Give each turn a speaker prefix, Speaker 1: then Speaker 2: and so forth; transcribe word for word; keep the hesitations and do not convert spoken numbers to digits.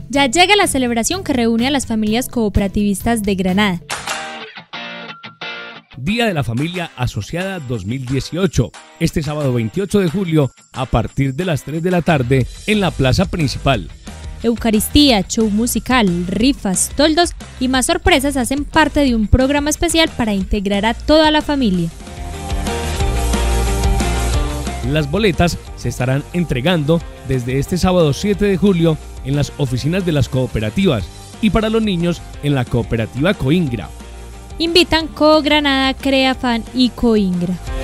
Speaker 1: Ya llega la celebración que reúne a las familias cooperativistas de Granada.
Speaker 2: Día de la Familia Asociada dos mil dieciocho, este sábado veintiocho de julio a partir de las tres de la tarde en la plaza principal.
Speaker 1: Eucaristía, show musical, rifas, toldos y más sorpresas hacen parte de un programa especial para integrar a toda la familia.
Speaker 2: Las boletas se estarán entregando desde este sábado siete de julio en las oficinas de las cooperativas y para los niños en la cooperativa Coingra.
Speaker 1: Invitan Co Granada, Creafan y Coingra.